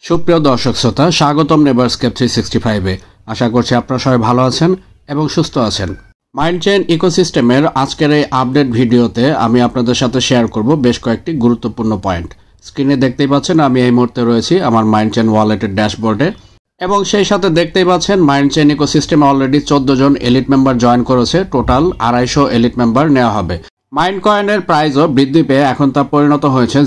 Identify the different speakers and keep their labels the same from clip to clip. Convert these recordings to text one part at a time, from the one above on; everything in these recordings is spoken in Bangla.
Speaker 1: সুপ্রিয় দর্শক শ্রোতা, স্বাগতম নেবারস্কেপ 365 এ। আশা করছি আপনারা সবাই ভালো আছেন এবং সুস্থ আছেন। মাইন্ডচেইন ইকোসিস্টেমের আজকের এই আপডেট ভিডিওতে আমি আপনাদের সাথে শেয়ার করব বেশ কয়েকটি গুরুত্বপূর্ণ পয়েন্ট। স্ক্রিনে দেখতেই পাচ্ছেন আমি এই মুহূর্তে রয়েছি আমার মাইন্ডচেইন ওয়ালেটের ড্যাশবোর্ডে, এবং সেই সাথে দেখতেই পাচ্ছেন মাইন্ডচেইন ইকোসিস্টেমে অলরেডি 14 জন এলিট মেম্বার জয়েন করেছে। টোটাল 250 এলিট মেম্বার নেওয়া হবে। মাইন্ডকয়েনের প্রাইসও বৃদ্ধি পেয়ে এখন তা পরিণত হয়েছে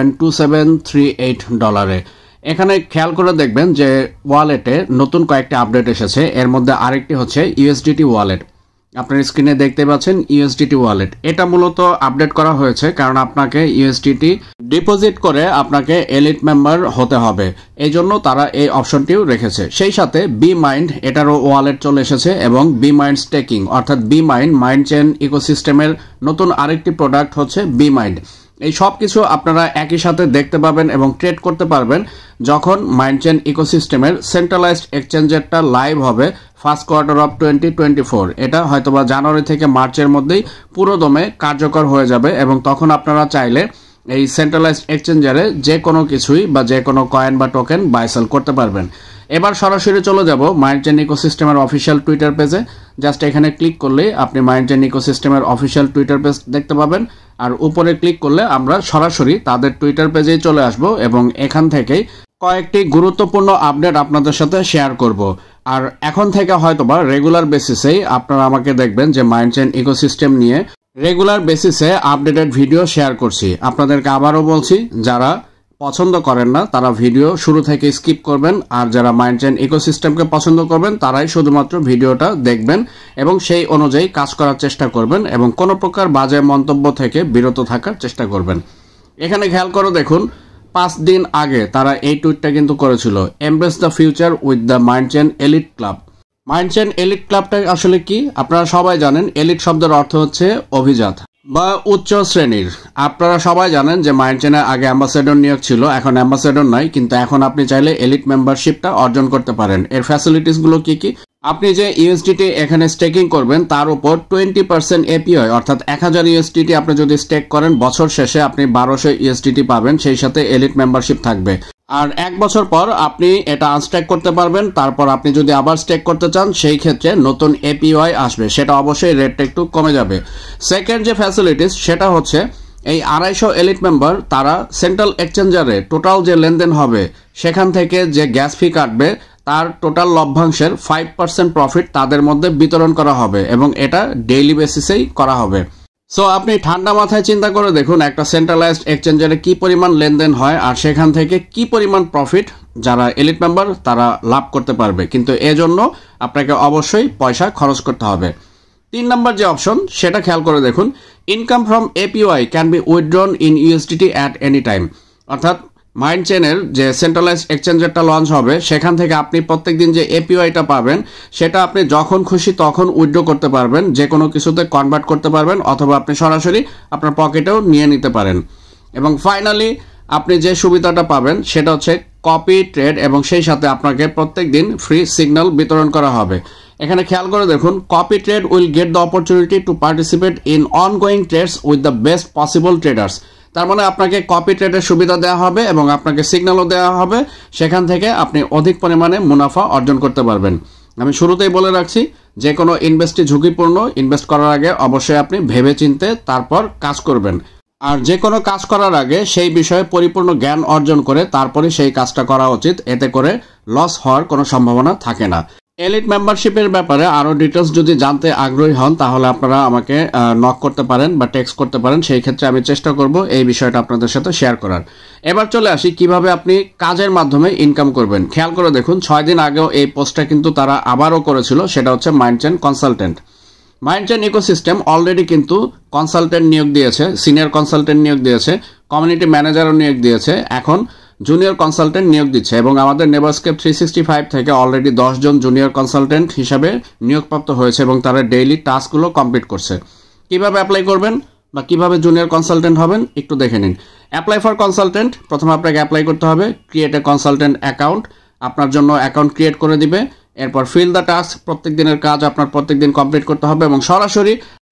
Speaker 1: $0.2738 এখানে খেয়াল করে দেখবেন যে ওয়ালেটে নতুন কয়েকটি আপডেট এসেছে। এর মধ্যে আরেকটি হচ্ছে ইউএসডিটি ওয়ালেট। আপনার স্ক্রিনে দেখতে পাচ্ছেন ইউএসডিটি ওয়ালেট। এটা মূলত আপডেট করা হয়েছে কারণ আপনাকে ইউএসডিটি ডিপোজিট করে আপনাকে এলিট মেম্বার হতে হবে, এই জন্য তারা এই অপশনটিও রেখেছে। সেই সাথে বি মাইন্ড এটারও ওয়ালেট চলে এসেছে, এবং বি মাইন্ড স্টেকিং অর্থাৎ বি মাইন্ড মাইন্ডচেইন ইকোসিস্টেমের নতুন আরেকটি প্রোডাক্ট হচ্ছে বি মাইন্ড। এই সব কিছু আপনারা একই সাথে দেখতে পাবেন এবং ট্রেড করতে পারবেন যখন মাইন্ডচেইন ইকোসিস্টেমের সেন্ট্রালাইজড এক্সচেঞ্জারটা লাইভ হবে ফার্স্ট কোয়ার্টার অফ 2024। এটা হয়তোবা জানুয়ারি থেকে মার্চের মধ্যেই পুরোদমে কার্যকর হয়ে যাবে, এবং তখন আপনারা চাইলে এই সেন্ট্রালাইজড এক্সচেঞ্জারে যে কোনো কিছুই বা যে কোনো কয়েন বা টোকেন বাই সেল করতে পারবেন। এবার সরাসরি চলে যাব মাইন্ডচেইন ইকোসিস্টেমের অফিসিয়াল টুইটার পেজে। জাস্ট এখানে ক্লিক করলেই আপনি মাইন্ডচেইন ইকোসিস্টেমের অফিসিয়াল টুইটার পেজ দেখতে পাবেন, আর উপরে ক্লিক করলে আমরা সরাসরি তাদের টুইটার পেজেই চলে আসব, এবং এখান থেকেই কয়েকটি গুরুত্বপূর্ণ আপডেট আপনাদের সাথে শেয়ার করব। আর এখন থেকে হয়তোবা রেগুলার বেসিসেই আপনারা আমাকে দেখবেন যে মাইন্ডচেইন ইকোসিস্টেম নিয়ে রেগুলার বেসিসে আপডেটেড ভিডিও শেয়ার করছি। আপনাদেরকে আবারও বলছি, যারা পছন্দ করেন না তারা ভিডিও শুরু থেকে স্কিপ করবেন, আর যারা মাইন্ডচেইন ইকোসিস্টেমকে পছন্দ করবেন তারাই শুধুমাত্র ভিডিওটা দেখবেন এবং সেই অনুযায়ী কাজ করার চেষ্টা করবেন, এবং কোনো প্রকার বাজে মন্তব্য থেকে বিরত থাকার চেষ্টা করবেন। এখানে খেয়াল করে দেখুন, 5 দিন আগে তারা এই টুইটটা কিন্তু করেছিল, embrace the future with the Mindchain elite club. Mindchain elite ক্লাবটা আসলে কি আপনারা সবাই জানেন। এলিট শব্দের অর্থ হচ্ছে অভিজাত বা উচ্চ শ্রেণীর। আপনারা সবাই জানেন যে মাইন্ডচেইনের আগে অ্যাম্বাসেডর নিয়োগ ছিল, এখন অ্যাম্বাসেডর নাই, কিন্তু এখন আপনি চাইলে এলিট মেম্বারশিপটা অর্জন করতে পারেন। এর ফ্যাসিলিটিসগুলো কি কি? আপনি যে ইউএসডিটি এখানে স্টেকিং করবেন তার উপর 20% এপিআই অর্থাৎ 1000 ইউএসডিটি আপনি যদি স্টেক করেন, বছর শেষে আপনি 1200 ইউএসডিটি পাবেন, সেই সাথে এলিট মেম্বারশিপ থাকবে। আর 1 বছর পর আপনি এটা আনস্টেক করতে পারবেন। তারপর আপনি যদি আবার স্টেক করতে চান সেই ক্ষেত্রে নতুন এপিআই আসবে, সেটা অবশ্যই রেটটা একটু কমে যাবে। সেকেন্ড যে ফ্যাসিলিটিস সেটা হচ্ছে এই 250 এলিট মেম্বার তারা সেন্ট্রাল এক্সচেঞ্জারে টোটাল যে লেনদেন হবে সেখান থেকে যে গ্যাস ফি কাটবে তার টোটাল লভ্যাংশের 5% প্রফিট তাদের মধ্যে বিতরণ করা হবে, এবং এটা ডেইলি বেসিসেই করা হবে। সো আপনি ঠান্ডা মাথায় চিন্তা করে দেখুন একটা সেন্ট্রালাইজড এক্সচেঞ্জারে কি পরিমাণ লেনদেন হয়, আর সেখান থেকে কি পরিমাণ প্রফিট যারা এলিট মেম্বার তারা লাভ করতে পারবে। কিন্তু এজন্য আপনাকে অবশ্যই পয়সা খরচ করতে হবে। 3 নম্বর যে অপশন সেটা খেয়াল করে দেখুন, income from APY can be withdrawn in USDT at any time. অর্থাৎ মাইন্ডচেইনের যে সেন্ট্রালাইজড এক্সচেঞ্জারটা লঞ্চ হবে সেখান থেকে আপনি প্রত্যেকদিন যে এপিওয়াইটা পাবেন সেটা আপনি যখন খুশি তখন উইথড্র করতে পারবেন, যে কোনো কিছুতে কনভার্ট করতে পারবেন, অথবা আপনি সরাসরি আপনার পকেটেও নিয়ে নিতে পারেন। এবং ফাইনালি আপনি যে সুবিধাটা পাবেন সেটা হচ্ছে কপি ট্রেড, এবং সেই সাথে আপনাকে প্রত্যেকদিন ফ্রি সিগন্যাল বিতরণ করা হবে। এখানে খেয়াল করে দেখুন, copy trade will get the opportunity to participate in ongoing trades with the best possible traders. তার মানে আপনাকে কপি ট্রেডের সুবিধা দেওয়া হবে এবং আপনাকে সিগন্যালও দেওয়া হবে, সেখান থেকে আপনি অধিক পরিমাণে মুনাফা অর্জন করতে পারবেন। আমি শুরুতেই বলে রাখছি, যে কোনো ইনভেস্টই ঝুঁকিপূর্ণ। ইনভেস্ট করার আগে অবশ্যই আপনি ভেবে চিন্তে তারপর কাজ করবেন, আর যে কোনো কাজ করার আগে সেই বিষয়ে পরিপূর্ণ জ্ঞান অর্জন করে তারপরে সেই কাজটা করা উচিত, এতে করে লস হওয়ার কোনো সম্ভাবনা থাকে না। এলিট মেম্বারশিপের ব্যাপারে আরও ডিটেলস যদি জানতে আগ্রহী হন তাহলে আপনারা আমাকে নক করতে পারেন বা টেক্সট করতে পারেন, সেই ক্ষেত্রে আমি চেষ্টা করব এই বিষয়টা আপনাদের সাথে শেয়ার করার। এবার চলে আসি কিভাবে আপনি কাজের মাধ্যমে ইনকাম করবেন। খেয়াল করে দেখুন, 6 দিন আগেও এই পোস্টটা কিন্তু তারা আবারও করেছিল, সেটা হচ্ছে Mindchain consultant. Mindchain ecosystem already কিন্তু কনসালটেন্ট নিয়োগ দিয়েছে, সিনিয়র কনসালটেন্ট নিয়োগ দিয়েছে, কমিউনিটি ম্যানেজারও নিয়োগ দিয়েছে, এখন জুনিয়র কনসালটেন্ট নিয়োগ দিচ্ছে, এবং আমাদের নেবারস্কেপ 365 থেকে অলরেডি 10 জন জুনিয়র কনসালটেন্ট হিসাবে নিয়োগপ্রাপ্ত হয়েছে, এবং তারা ডেইলি টাস্কগুলো কমপ্লিট করছে। কিভাবে অ্যাপ্লাই করবেন বা কিভাবে জুনিয়র কনসালটেন্ট হবেন একটু দেখে নিন। অ্যাপ্লাই ফর কনসালটেন্ট, প্রথমে আপনাকে অ্যাপ্লাই করতে হবে, ক্রিয়েট এ কনসালটেন্ট অ্যাকাউন্ট, আপনার জন্য অ্যাকাউন্ট ক্রিয়েট করে দিবে। এরপর ফিল দ্য টাস্ক, প্রত্যেক দিনের কাজ আপনার প্রত্যেক দিন কমপ্লিট করতে হবে, এবং সরাসরি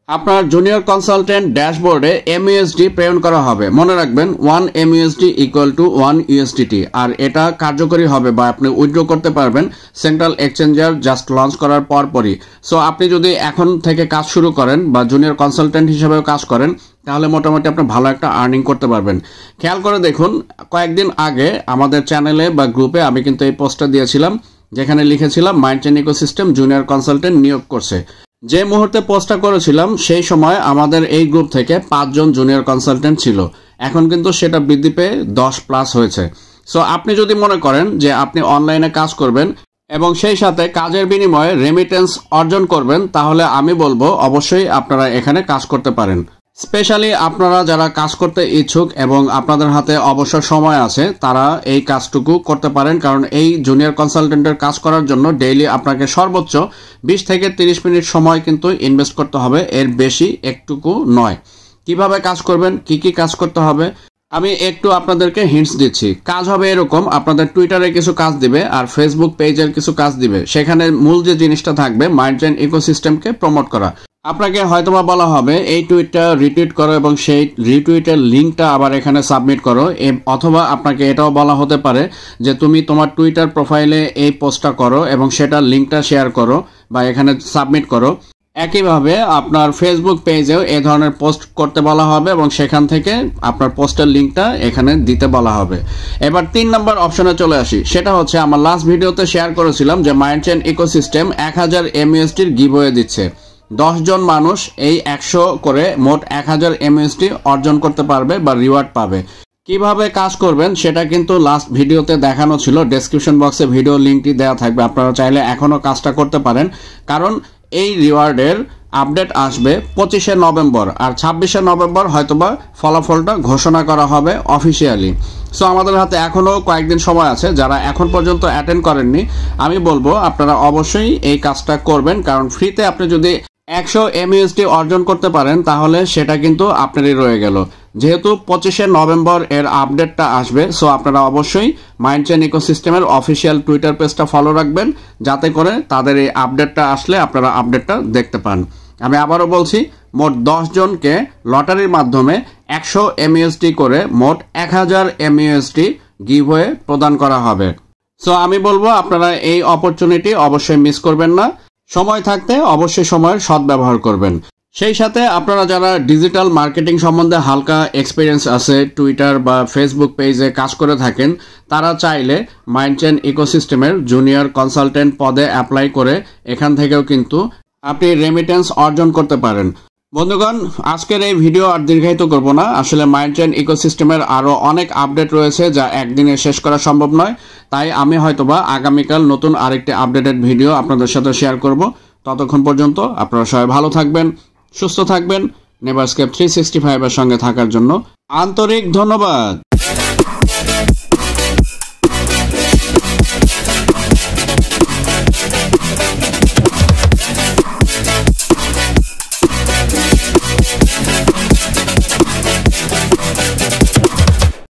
Speaker 1: আপনার জুনিয়র কনসালটেন্ট ড্যাশবোর্ডে এমইউএসডি প্রেরণ করা হবে। মনে রাখবেন 1 এমইউএসডি ইকুয়াল টু 1 ইউএসডিটি। আর এটা কার্যকরী হবে বা আপনি উইথড্র করতে পারবেন সেন্ট্রাল এক্সচেঞ্জার জাস্ট লঞ্চ করার পরপরই। সো আপনি যদি এখন থেকে কাজ শুরু করেন বা জুনিয়র কনসালটেন্ট হিসেবেও কাজ করেন তাহলে মোটামুটি আপনি ভালো একটা আর্নিং করতে পারবেন। খেয়াল করে দেখুন, কয়েকদিন আগে আমাদের চ্যানেলে বা গ্রুপে আমি কিন্তু এই পোস্টটা দিয়েছিলাম যেখানে লিখেছিলাম মাইন্ডচেইন ইকোসিস্টেম জুনিয়র কনসালটেন্ট নিয়োগ করছে। যে মুহূর্তে পোস্টটা করেছিলাম সেই সময় আমাদের এই গ্রুপ থেকে 5 জন জুনিয়র কনসালটেন্ট ছিল। এখন কিন্তু সেটা বৃদ্ধি পেয়ে 10+ হয়েছে। সো আপনি যদি মনে করেন যে আপনি অনলাইনে কাজ করবেন এবং সেই সাথে কাজের বিনিময়ে রেমিটেন্স অর্জন করবেন তাহলে আমি বলবো অবশ্যই আপনারা এখানে কাজ করতে পারেন। স্পেশালি আপনারা যারা কাজ করতে ইচ্ছুক এবং আপনাদের হাতে অবসর সময় আছে তারা এই কাজটুকু করতে পারেন, কারণ এই জুনিয়র কনসালটেন্টের কাজ করার জন্য ডেইলি আপনাকে সর্বোচ্চ 20 থেকে 30 মিনিট সময় কিন্তু ইনভেস্ট করতে হবে, এর বেশি একটুকু নয়। কিভাবে কাজ করবেন, কি কি কাজ করতে হবে আমি একটু আপনাদেরকে হিন্টস দিচ্ছি। কাজ হবে এরকম, আপনাদের টুইটারে কিছু কাজ দিবে আর ফেসবুক পেজের কিছু কাজ দিবে। সেখানে মূল যে জিনিসটা থাকবে মাইন্ডচেইন ইকোসিস্টেমকে প্রমোট করা। আপনাকে হয়তোবা বলা হবে এই টুইটটা রিটুইট করো এবং সেই রিটুইটের লিঙ্কটা আবার এখানে সাবমিট করো, অথবা আপনাকে এটাও বলা হতে পারে যে তুমি তোমার টুইটার প্রোফাইলে এই পোস্টটা করো এবং সেটার লিঙ্কটা শেয়ার করো বা এখানে সাবমিট করো। একইভাবে আপনার ফেসবুক পেজেও এই ধরনের পোস্ট করতে বলা হবে এবং সেখান থেকে আপনার পোস্টের লিঙ্কটা এখানে দিতে বলা হবে। এবার 3 নম্বর অপশনে চলে আসি, সেটা হচ্ছে আমার লাস্ট ভিডিওতে শেয়ার করেছিলাম যে মাইন্ডচেইন ইকোসিস্টেম 1000 এমইউএসডির গিভওয়ে দিচ্ছে। 10 জন মানুষ এই 100 করে মোট 1000 এমইউএসডি অর্জন করতে পারবে বা রিওয়ার্ড পাবে। কিভাবে কাজ করবেন সেটা কিন্তু লাস্ট ভিডিওতে দেখানো ছিল, ডেসক্রিপশন বক্সে ভিডিও লিঙ্কটি দেওয়া থাকবে, আপনারা চাইলে এখনও কাজটা করতে পারেন। কারণ এই রিওয়ার্ডের আপডেট আসবে 25শে নভেম্বর আর 26শে নভেম্বর হয়তোবা ফলাফলটা ঘোষণা করা হবে অফিসিয়ালি। সো আমাদের হাতে এখনও কয়েকদিন সময় আছে, যারা এখন পর্যন্ত অ্যাটেন্ড করেননি আমি বলবো আপনারা অবশ্যই এই কাজটা করবেন, কারণ ফ্রিতে আপনি যদি 100 এমইউএসডি অর্জন করতে পারেন তাহলে সেটা কিন্তু আপনারই রয়ে গেল। যেহেতু 25শে নভেম্বর এর আপডেটটা আসবে, সো আপনারা অবশ্যই মাইন্ডচেইন ইকোসিস্টেমের অফিসিয়াল টুইটার পেজটা ফলো রাখবেন যাতে করে তাদের এই আপডেটটা আসলে আপনারা আপডেটটা দেখতে পান। আমি আবারও বলছি, মোট 10 জনকে লটারির মাধ্যমে 100 এমইউএসডি করে মোট 1000 এমইউএসডি গিভওয়ে প্রদান করা হবে। সো আমি বলবো আপনারা এই অপরচুনিটি অবশ্যই মিস করবেন না, সময় থাকতে অবশ্যই সময়ের সদ্ব্যবহার করবেন। সেই সাথে আপনারা যারা ডিজিটাল মার্কেটিং সম্বন্ধে হালকা এক্সপিরিয়েন্স আছে, টুইটার বা ফেসবুক পেজে কাজ করে থাকেন, তারা চাইলে মাইন্ডচেইন ইকোসিস্টেমের জুনিয়র কনসালটেন্ট পদে অ্যাপ্লাই করে এখান থেকেও কিন্তু আপনি রেমিটেন্স অর্জন করতে পারেন। বন্ধুগণ, আজকের এই ভিডিও আর দীর্ঘায়িত করব না। আসলে মাইন্ডচেইন ইকোসিস্টেমের আরও অনেক আপডেট রয়েছে যা একদিনে শেষ করা সম্ভব নয়, তাই আমি হয়তোবা আগামীকাল নতুন আরেকটি আপডেটেড ভিডিও আপনাদের সাথে শেয়ার করব। ততক্ষণ পর্যন্ত আপনারা সবাই ভালো থাকবেন, সুস্থ থাকবেন। নেভারস্কেপ 365 এর সঙ্গে থাকার জন্য আন্তরিক ধন্যবাদ।